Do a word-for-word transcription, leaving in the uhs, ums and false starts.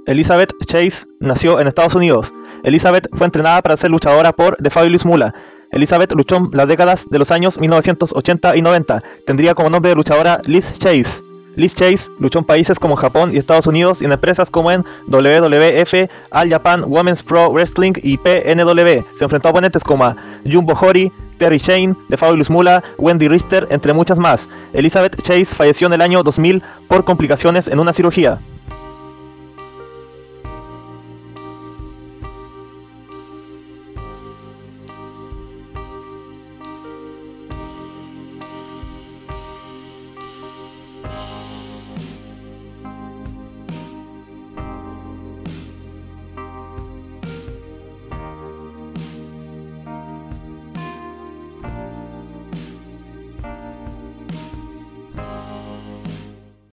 Elizabeth Chase nació en Estados Unidos. Elizabeth fue entrenada para ser luchadora por The Fabulous Moolah. Elizabeth luchó en las décadas de los años mil novecientos ochenta y noventa. Tendría como nombre de luchadora Liz Chase. Liz Chase luchó en países como Japón y Estados Unidos y en empresas como en W W F, All Japan Women's Pro Wrestling y P N W. Se enfrentó a oponentes como a Jumbo Hori, Terry Shane, The Fabulous Moolah, Wendy Richter, entre muchas más. Elizabeth Chase falleció en el año dos mil por complicaciones en una cirugía.